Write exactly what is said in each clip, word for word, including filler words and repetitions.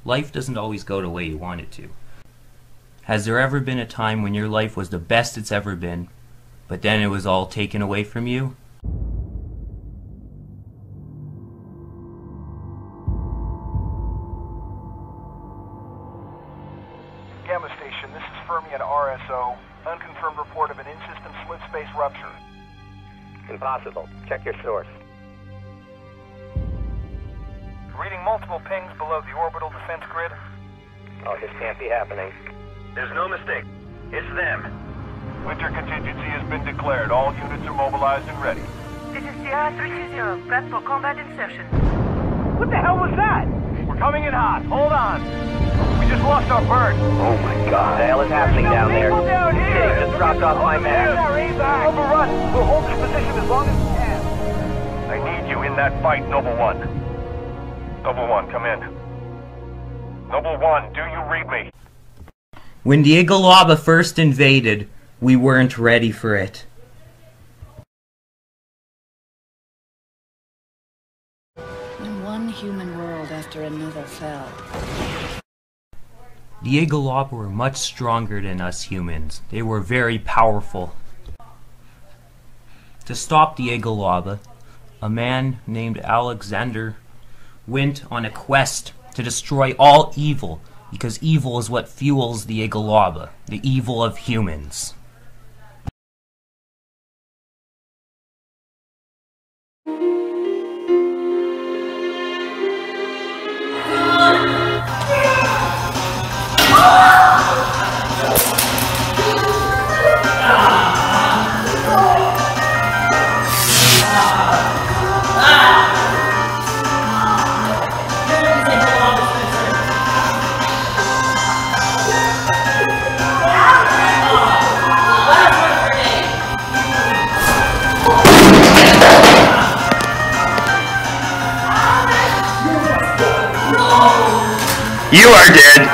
life doesn't always go the way you want it to. Has there ever been a time when your life was the best it's ever been, but then it was all taken away from you? Gamma Station, this is Fermion R S O. Unconfirmed report of an in-system slit space rupture. Impossible. Check your source. Reading multiple pings below the orbital defense grid. Oh, this can't be happening. There's no mistake. It's them. Winter contingency has been declared. All units are mobilized and ready. This is Sierra three two zero. Prep for combat insertion. What the hell was that? We're coming in hot. Hold on. We just lost our bird. Oh my god. What the hell is happening down there? People down here. Kidding, just dropped off my map. Overrun. We'll hold this position as long as we can. I need you in that fight, Noble One. Noble One, come in. Noble One, do you read me? When the Igalaba first invaded, we weren't ready for it. When one human world after another fell. The Igalaba were much stronger than us humans. They were very powerful. To stop the Igalaba, a man named Alexander went on a quest to destroy all evil, because evil is what fuels the Igalaba, the evil of humans. You are dead.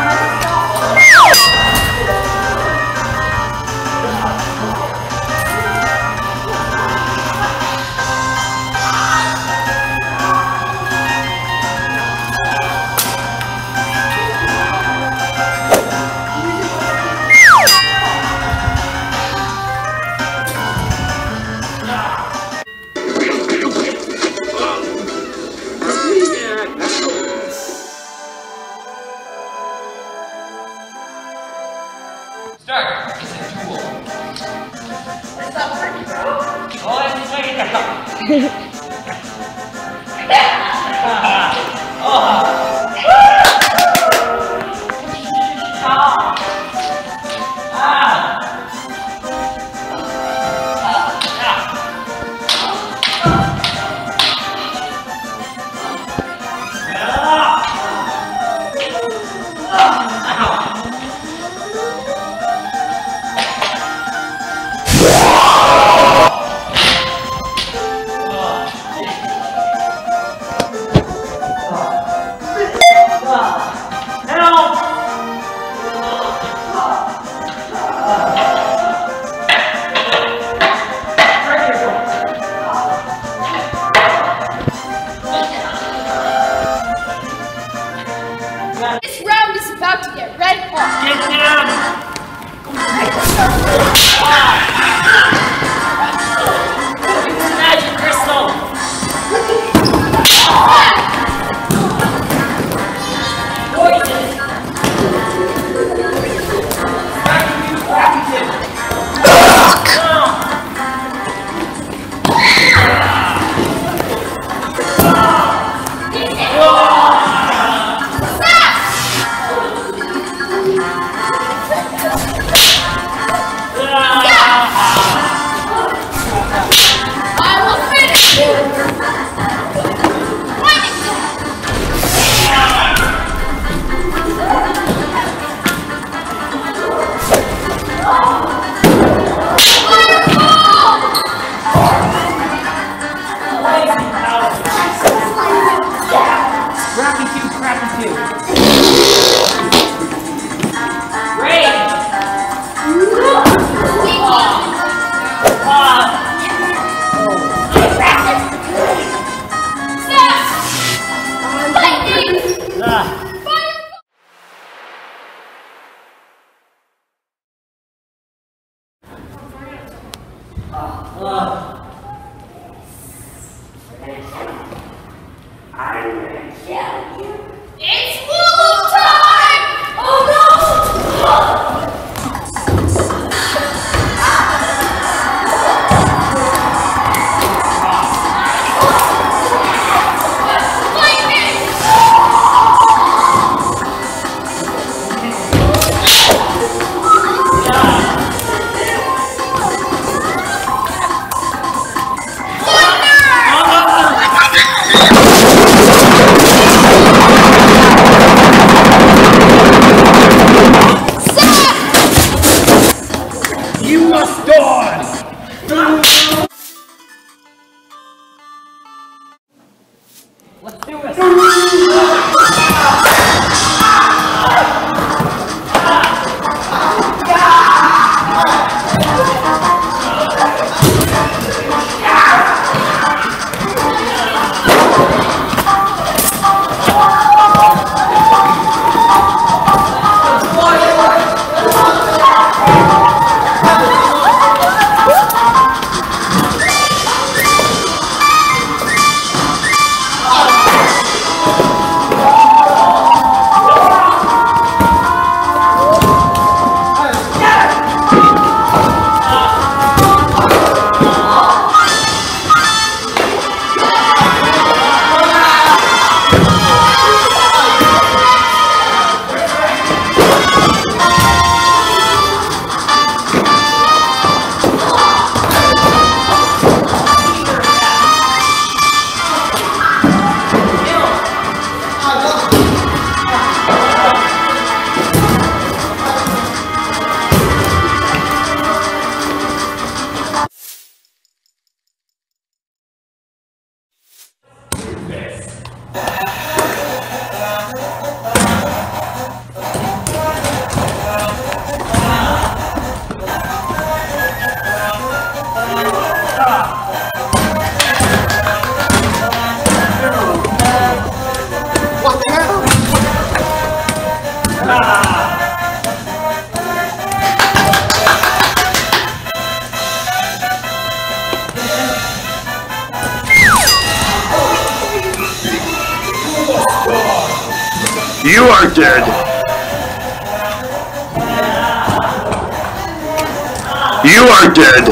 Start! It's a duel. That's not working, bro. Oh, let's check it out. This round is about to get red hot. Get down! Magic crystal! Poison! I will finish you! Lightning dead. You are dead.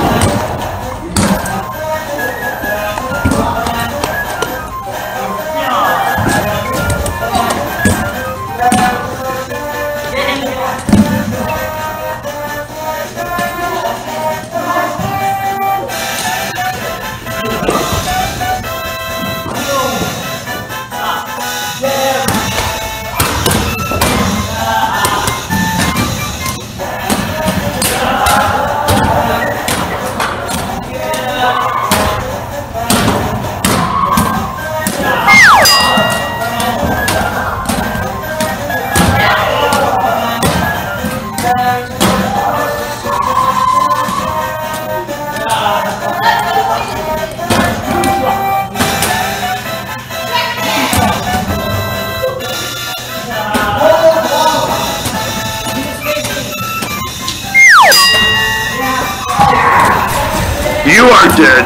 You are dead.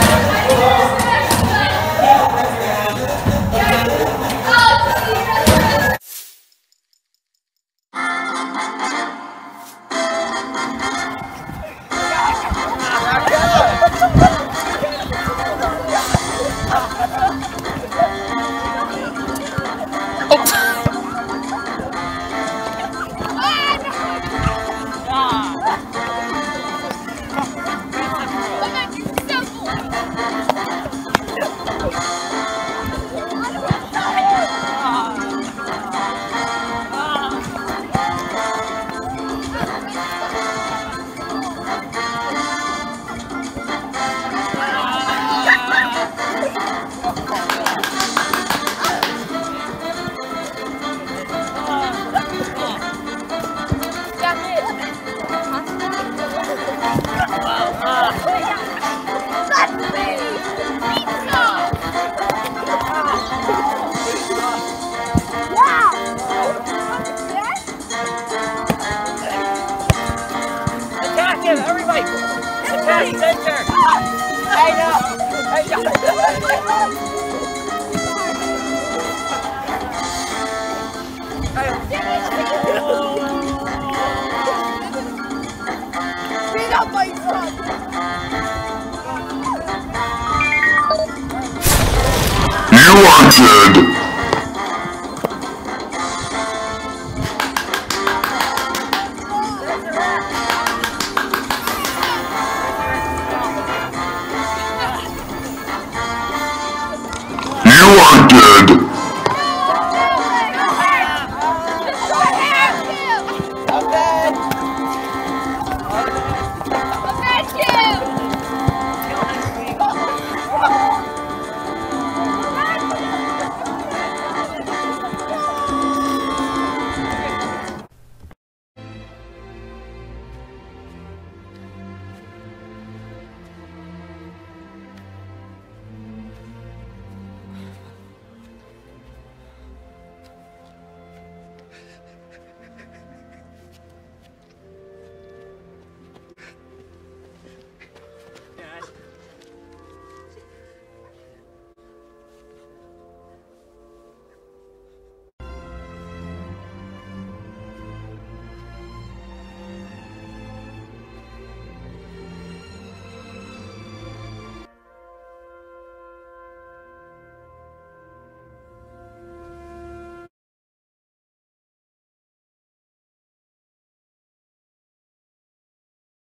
Everybody! Attack center! I know! I know! Beat up my son! You are dead!